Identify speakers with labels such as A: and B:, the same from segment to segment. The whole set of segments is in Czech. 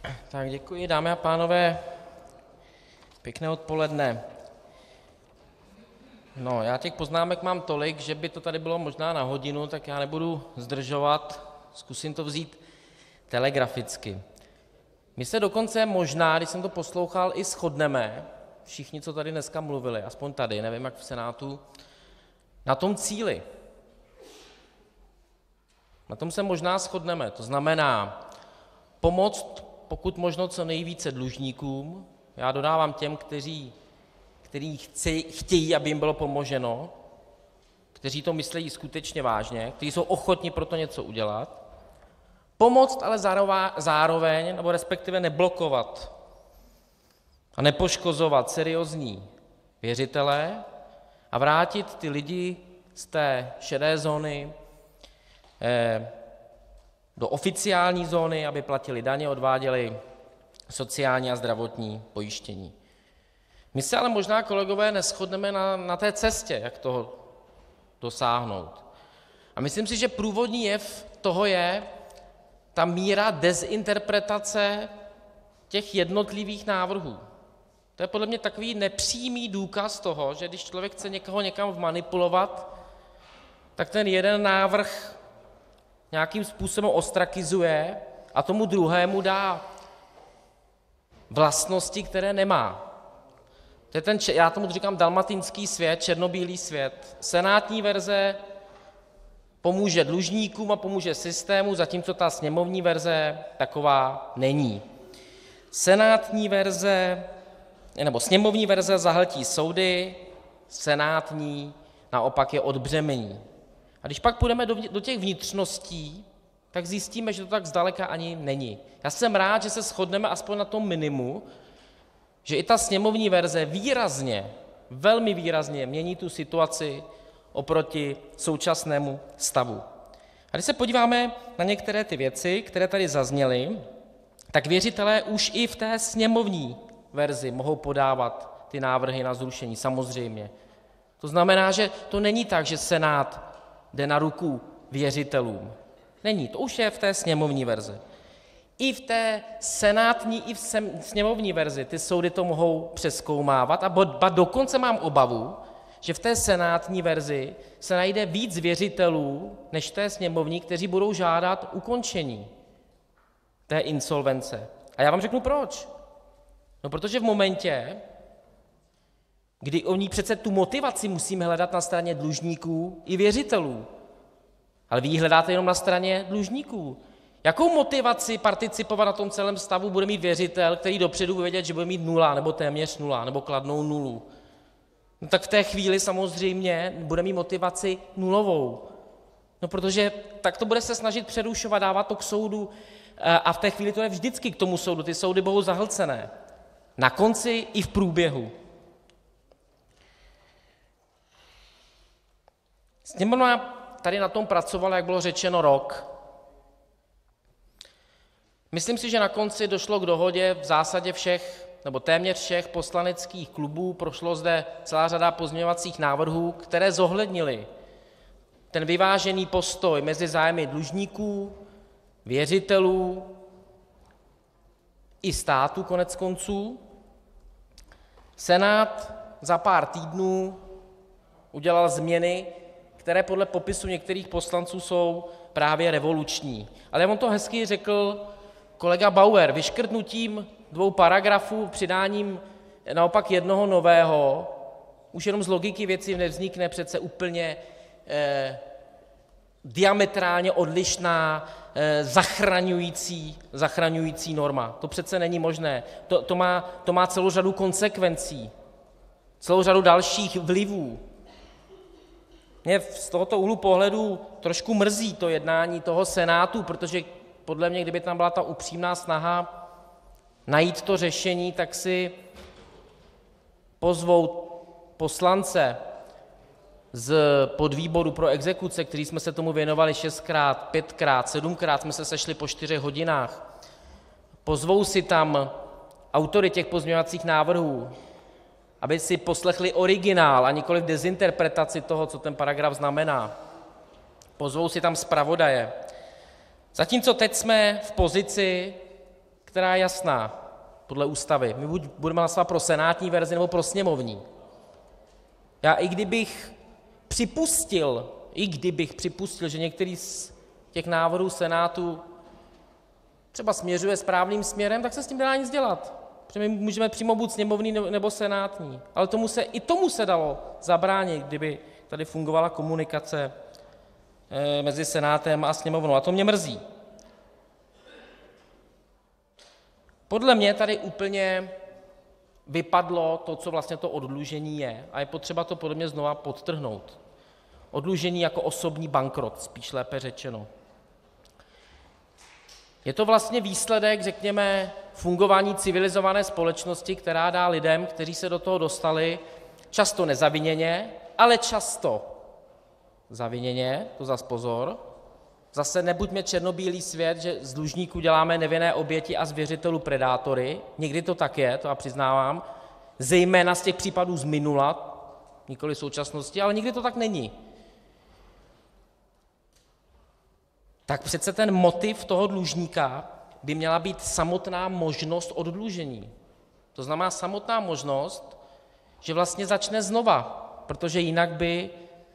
A: Tak děkuji, dámy a pánové, pěkné odpoledne. No, já těch poznámek mám tolik, že by to tady bylo možná na hodinu, tak já nebudu zdržovat, zkusím to vzít telegraficky. My se dokonce možná, když jsem to poslouchal, i shodneme, všichni, co tady dneska mluvili, aspoň tady, nevím, jak v Senátu, na tom cíli. Na tom se možná shodneme, to znamená pomoct pokud možno co nejvíce dlužníkům, já dodávám těm, kteří chtějí, aby jim bylo pomoženo, kteří to myslí skutečně vážně, kteří jsou ochotni pro to něco udělat, pomoct ale zároveň, nebo respektive neblokovat a nepoškozovat seriózní věřitele a vrátit ty lidi z té šedé zóny do oficiální zóny, aby platili daně, odváděli sociální a zdravotní pojištění. My se ale možná, kolegové, neshodneme na té cestě, jak toho dosáhnout. A myslím si, že průvodní jev toho je ta míra dezinterpretace těch jednotlivých návrhů. To je podle mě takový nepřímý důkaz toho, že když člověk chce někoho někam vmanipulovat, tak ten jeden návrh nějakým způsobem ostrakizuje a tomu druhému dá vlastnosti, které nemá. To je já tomu říkám dalmatinský svět, černobílý svět. Senátní verze pomůže dlužníkům a pomůže systému, zatímco ta sněmovní verze taková není. Sněmovní verze zahltí soudy, senátní naopak je odbřemení. A když pak půjdeme do těch vnitřností, tak zjistíme, že to tak zdaleka ani není. Já jsem rád, že se shodneme aspoň na tom minimu, že i ta sněmovní verze výrazně, velmi výrazně mění tu situaci oproti současnému stavu. A když se podíváme na některé ty věci, které tady zazněly, tak věřitelé už i v té sněmovní verzi mohou podávat ty návrhy na zrušení, samozřejmě. To znamená, že to není tak, že Senát jde na ruku věřitelům. Není, to už je v té sněmovní verzi. I v té senátní, i v sněmovní verzi ty soudy to mohou přezkoumávat a dokonce mám obavu, že v té senátní verzi se najde víc věřitelů než v té sněmovní, kteří budou žádat ukončení té insolvence. A já vám řeknu proč. No protože v momentě, kdy oni přece tu motivaci musíme hledat na straně dlužníků i věřitelů, ale vy ji hledáte jenom na straně dlužníků. Jakou motivaci participovat na tom celém stavu bude mít věřitel, který dopředu bude vědět, že bude mít nula, nebo téměř nula, nebo kladnou nulu? No tak v té chvíli samozřejmě bude mít motivaci nulovou. No protože tak to bude se snažit přerušovat, dávat to k soudu a v té chvíli to je vždycky k tomu soudu. Ty soudy budou zahlcené. Na konci i v průběhu. Sněmovna tady na tom pracovala, jak bylo řečeno, rok. Myslím si, že na konci došlo k dohodě v zásadě všech, nebo téměř všech poslaneckých klubů. Prošlo zde celá řada pozměňovacích návrhů, které zohlednily ten vyvážený postoj mezi zájmy dlužníků, věřitelů i státu koneckonců. Senát za pár týdnů udělal změny, které podle popisu některých poslanců jsou právě revoluční. Ale on to hezky řekl kolega Bauer, vyškrtnutím 2 paragrafů, přidáním naopak jednoho nového, už jenom z logiky věci nevznikne přece úplně diametrálně odlišná, zachraňující norma. To přece není možné. To má celou řadu konsekvencí, celou řadu dalších vlivů. Mě z tohoto úhlu pohledu trošku mrzí to jednání toho Senátu, protože podle mě, kdyby tam byla ta upřímná snaha najít to řešení, tak si pozvou poslance z podvýboru pro exekuce, který jsme se tomu věnovali 6krát, 5krát, 7krát jsme se sešli po 4 hodinách. Pozvou si tam autory těch pozměňovacích návrhů, aby si poslechli originál a nikoliv dezinterpretaci toho, co ten paragraf znamená. Pozvou si tam zpravodaje. Zatímco teď jsme v pozici, která je jasná podle Ústavy. My buď budeme hlasovat pro senátní verzi, nebo pro sněmovní. Já i kdybych připustil, že některý z těch návrhů Senátu třeba směřuje správným směrem, tak se s tím nedá nic dělat. Protože my můžeme přijmout buď sněmovní, nebo senátní. Ale i tomu se dalo zabránit, kdyby tady fungovala komunikace mezi Senátem a sněmovnou. A to mě mrzí. Podle mě tady úplně vypadlo to, co vlastně to oddlužení je. A je potřeba to podle mě znova podtrhnout. Oddlužení jako osobní bankrot, spíš lépe řečeno. Je to vlastně výsledek, řekněme, fungování civilizované společnosti, která dá lidem, kteří se do toho dostali, často nezaviněně, ale často zaviněně, to zas pozor. Zase nebuďme černobílý svět, že z dlužníků děláme nevinné oběti a z věřitelů predátory. Někdy to tak je, to já přiznávám, zejména z těch případů z minula, nikoli současnosti, ale nikdy to tak není. Tak přece ten motiv toho dlužníka by měla být samotná možnost oddlužení. To znamená samotná možnost, že vlastně začne znova, protože jinak by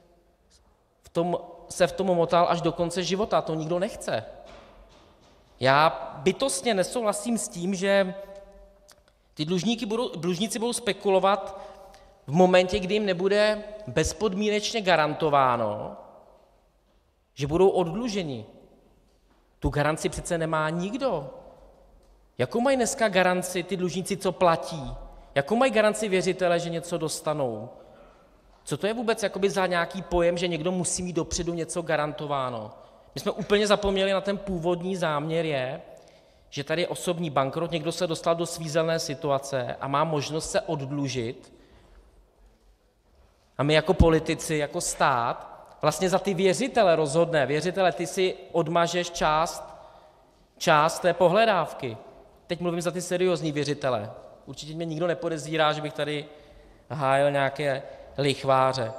A: se v tom motal až do konce života. To nikdo nechce. Já bytostně nesouhlasím s tím, že ty dlužníci budou spekulovat v momentě, kdy jim nebude bezpodmínečně garantováno, že budou oddluženi. Tu garanci přece nemá nikdo. Jakou mají dneska garanci ty dlužníci, co platí? Jakou mají garanci věřitele, že něco dostanou? Co to je vůbec jakoby za nějaký pojem, že někdo musí mít dopředu něco garantováno? My jsme úplně zapomněli na ten původní záměr je, že tady je osobní bankrot, někdo se dostal do svízelné situace a má možnost se oddlužit. A my jako politici, jako stát, vlastně za ty věřitele rozhodne. Věřitele, ty si odmažeš část té pohledávky. Teď mluvím za ty seriózní věřitele. Určitě mě nikdo nepodezírá, že bych tady hájil nějaké lichváře.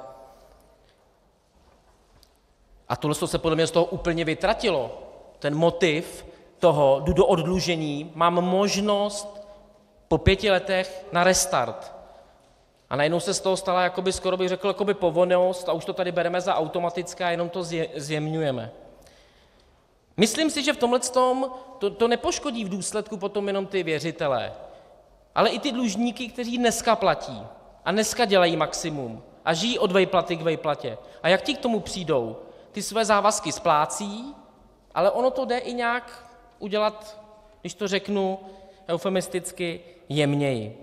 A: A tohle se podle mě z toho úplně vytratilo. Ten motiv toho, jdu do oddlužení, mám možnost po 5 letech na restart. A najednou se z toho stala, jakoby, skoro bych řekl, jakoby povinnost a už to tady bereme za automatické a jenom to zjemňujeme. Myslím si, že v tomhletom to nepoškodí v důsledku potom jenom ty věřitele, ale i ty dlužníky, kteří dneska platí a dneska dělají maximum a žijí od vejplaty k vejplatě. A jak ti k tomu přijdou? Ty své závazky splácí, ale ono to jde i nějak udělat, když to řeknu eufemisticky, jemněji.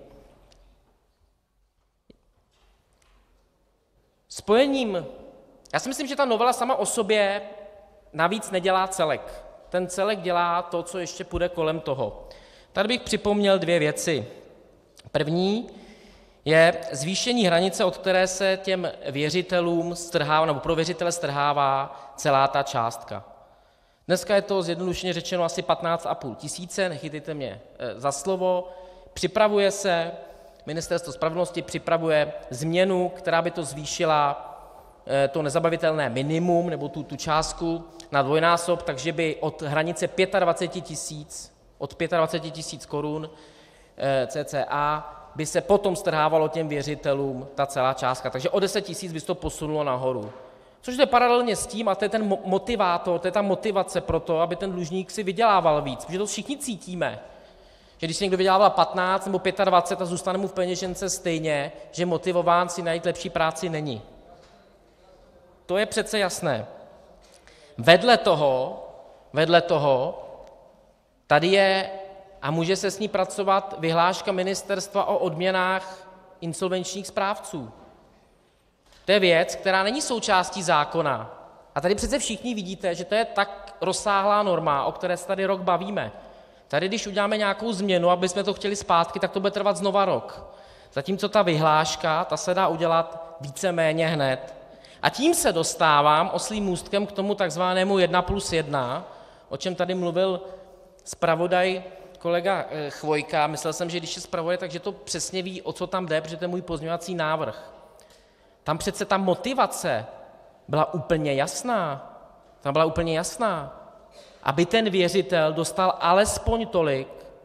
A: Já si myslím, že ta novela sama o sobě navíc nedělá celek. Ten celek dělá to, co ještě půjde kolem toho. Tady bych připomněl 2 věci. První je zvýšení hranice, od které se těm věřitelům strhává, nebo pro věřitele strhává celá ta částka. Dneska je to zjednodušeně řečeno asi 15,5 tisíce, nechytejte mě za slovo. Připravuje se, Ministerstvo spravedlnosti připravuje změnu, která by to zvýšila, to nezabavitelné minimum, nebo tu částku na dvojnásob, takže by od hranice 25 tisíc korun cca by se potom strhávalo těm věřitelům ta celá částka. Takže o 10 tisíc by se to posunulo nahoru. Což je paralelně s tím, a to je ten motivátor, to je ta motivace pro to, aby ten dlužník si vydělával víc. Protože to všichni cítíme, že když si někdo vydělává 15 nebo 25 a zůstane mu v peněžence stejně, že motivován si najít lepší práci není. To je přece jasné. Vedle toho tady je, a může se s ní pracovat, vyhláška ministerstva o odměnách insolvenčních správců. To je věc, která není součástí zákona. A tady přece všichni vidíte, že to je tak rozsáhlá norma, o které se tady rok bavíme. Tady, když uděláme nějakou změnu, aby jsme to chtěli zpátky, tak to bude trvat znova rok. Zatímco ta vyhláška, ta se dá udělat víceméně hned. A tím se dostávám oslím můstkem k tomu takzvanému 1+1, o čem tady mluvil zpravodaj kolega Chvojka. Myslel jsem, že když je zpravodaj, takže to přesně ví, o co tam jde, protože to je můj pozměňovací návrh. Tam přece ta motivace byla úplně jasná. Aby ten věřitel dostal alespoň tolik,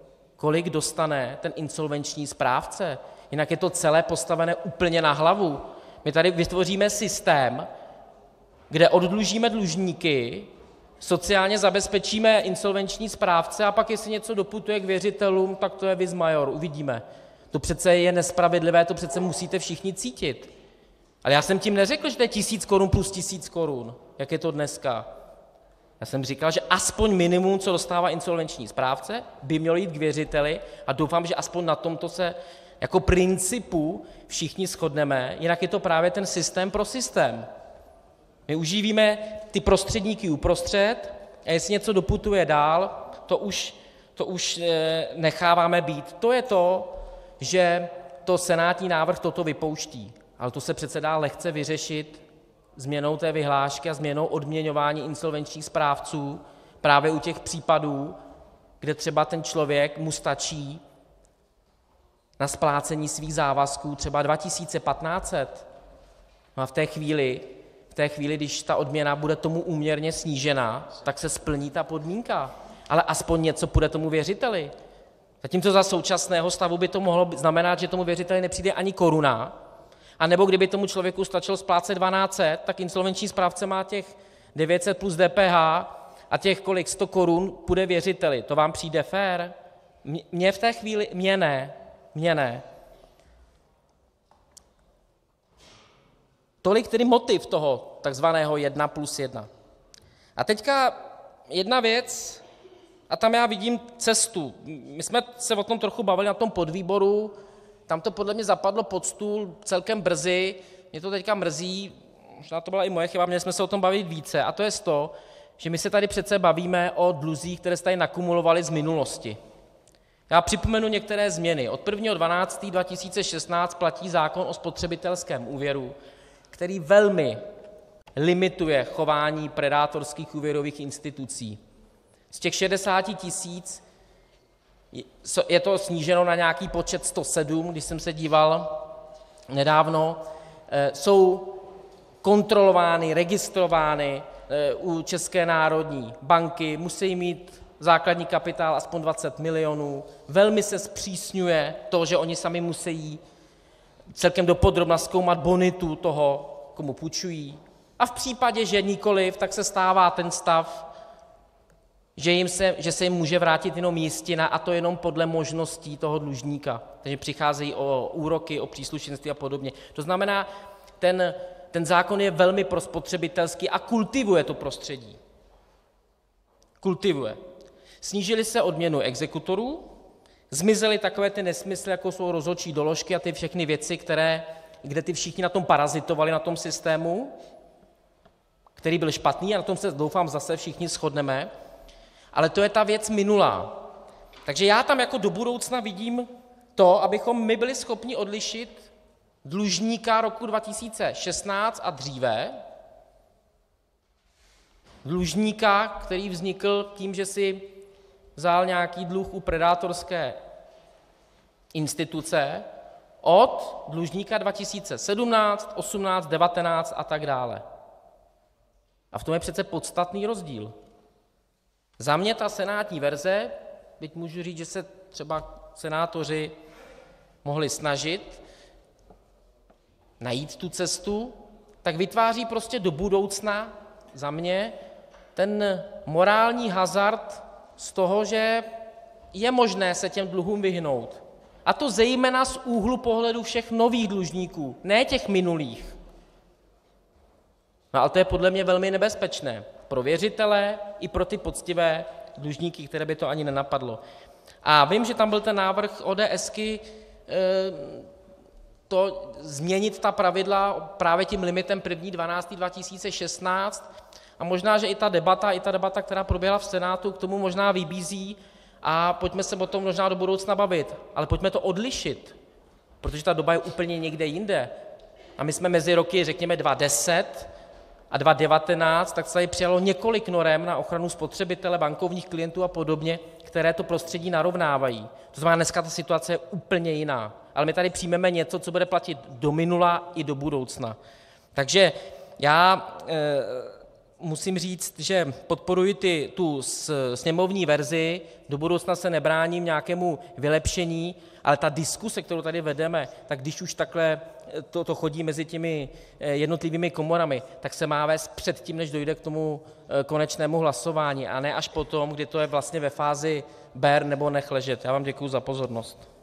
A: kolik dostane ten insolvenční správce, jinak je to celé postavené úplně na hlavu. My tady vytvoříme systém, kde oddlužíme dlužníky, sociálně zabezpečíme insolvenční správce a pak, jestli něco doputuje k věřitelům, tak to je vis maior, uvidíme. To přece je nespravedlivé, to přece musíte všichni cítit. Ale já jsem tím neřekl, že to je 1000 korun plus 1000 korun, jak je to dneska. Já jsem říkal, že aspoň minimum, co dostává insolvenční správce, by mělo jít k věřiteli a doufám, že aspoň na tomto se jako principu všichni shodneme, jinak je to právě ten systém pro systém. My uživíme ty prostředníky uprostřed a jestli něco doputuje dál, to už necháváme být. To je to, že to senátní návrh toto vypouští, ale to se přece dá lehce vyřešit změnou té vyhlášky a změnou odměňování insolvenčních správců právě u těch případů, kde třeba ten člověk, mu stačí na splácení svých závazků třeba 2500. No a v té chvíli, když ta odměna bude tomu úměrně snížena, tak se splní ta podmínka. Ale aspoň něco půjde tomu věřiteli. Zatímco za současného stavu by to mohlo znamenat, že tomu věřiteli nepřijde ani koruna, anebo kdyby tomu člověku stačilo splácet 1200, tak insolvenční správce má těch 900 plus DPH a těch 100 korun půjde věřiteli. To vám přijde fér? Mně v té chvíli, mně ne. Tolik tedy motiv toho takzvaného 1+1. A teďka jedna věc, a tam já vidím cestu. My jsme se o tom trochu bavili na tom podvýboru, tam to podle mě zapadlo pod stůl celkem brzy, mě to teďka mrzí, možná to byla i moje chyba, měli jsme se o tom bavit více, a to je to, že my se tady přece bavíme o dluzích, které se tady nakumulovaly z minulosti. Já připomenu některé změny. Od 1.12.2016 platí zákon o spotřebitelském úvěru, který velmi limituje chování predátorských úvěrových institucí. Z těch 60 000 je to sníženo na nějaký počet 107, když jsem se díval nedávno. Jsou kontrolovány, registrovány u České národní banky, musí mít základní kapitál aspoň 20 milionů. Velmi se zpřísňuje to, že oni sami musí celkem dopodrobna zkoumat bonitu toho, komu půjčují. A v případě, že nikoliv, tak se stává ten stav, že se jim může vrátit jenom jistina, a to jenom podle možností toho dlužníka. Takže přicházejí o úroky, o příslušenství a podobně. To znamená, ten zákon je velmi prospotřebitelský a kultivuje to prostředí. Kultivuje. Snížily se odměny exekutorů, zmizely takové ty nesmysly, jako jsou rozhodčí doložky a ty všechny věci, kde ty všichni na tom parazitovali, na tom systému, který byl špatný, a na tom se, doufám, zase všichni shodneme. Ale to je ta věc minulá. Takže já tam jako do budoucna vidím to, abychom my byli schopni odlišit dlužníka roku 2016 a dříve, dlužníka, který vznikl tím, že si vzal nějaký dluh u predátorské instituce, od dlužníka 2017, 18, 19 a tak dále. A v tom je přece podstatný rozdíl. Za mě ta senátní verze, byť můžu říct, že se třeba senátoři mohli snažit najít tu cestu, tak vytváří prostě do budoucna za mě ten morální hazard z toho, že je možné se těm dluhům vyhnout. A to zejména z úhlu pohledu všech nových dlužníků, ne těch minulých. No ale to je podle mě velmi nebezpečné pro věřitele i pro ty poctivé dlužníky, které by to ani nenapadlo. A vím, že tam byl ten návrh ODSky to změnit ta pravidla právě tím limitem 1.12.2016 a možná, že i ta debata, která proběhla v Senátu, k tomu možná vybízí a pojďme se o tom možná do budoucna bavit, ale pojďme to odlišit, protože ta doba je úplně někde jinde. A my jsme mezi roky, řekněme, 2010 a 2019, tak se tady přijalo několik norem na ochranu spotřebitele, bankovních klientů a podobně, které to prostředí narovnávají. To znamená, dneska ta situace je úplně jiná. Ale my tady přijmeme něco, co bude platit do minula i do budoucna. Takže já musím říct, že podporuji tu sněmovní verzi, do budoucna se nebráním nějakému vylepšení, ale ta diskuse, kterou tady vedeme, tak když už takhle to chodí mezi těmi jednotlivými komorami, tak se má vést předtím, než dojde k tomu konečnému hlasování, a ne až potom, kdy to je vlastně ve fázi ber nebo nech ležet. Já vám děkuji za pozornost.